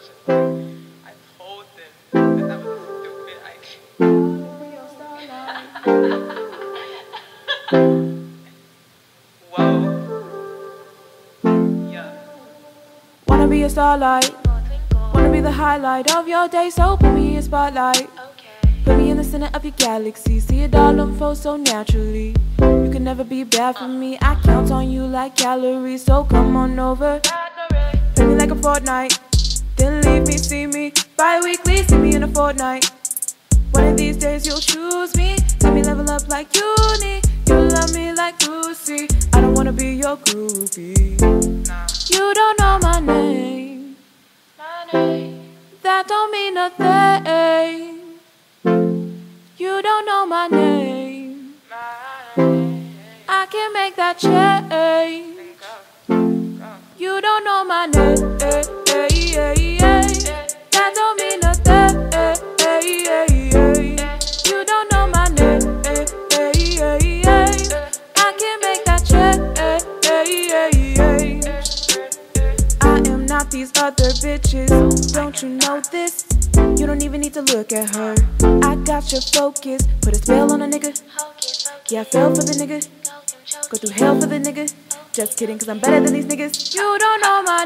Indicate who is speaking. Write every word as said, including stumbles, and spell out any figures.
Speaker 1: I told them that that was a stupid idea. Whoa. Yeah.
Speaker 2: Wanna be a starlight, wanna be the highlight of your day, so put me in spotlight. Put me in the center of your galaxy, see it all unfold so naturally. You can never be bad for me, I count on you like calories, so come on over. Play me like a fortnight, then leave me, see me bi-weekly, see me in a fortnight. One of these days you'll choose me, let me level up like uni. You love me like Lucy, I don't wanna be your groupie. You don't know my name, that don't mean nothing. You don't know my name, I can make that change. You don't know my name, that don't mean nothing. You don't know my name, I can make that change. I am not these other bitches, don't you know this? You don't even need to look at her, I got your focus, put a spell on a nigga. Yeah, I fell for the nigga, go through hell for the nigga. Just kidding, cause I'm better than these niggas. You don't know my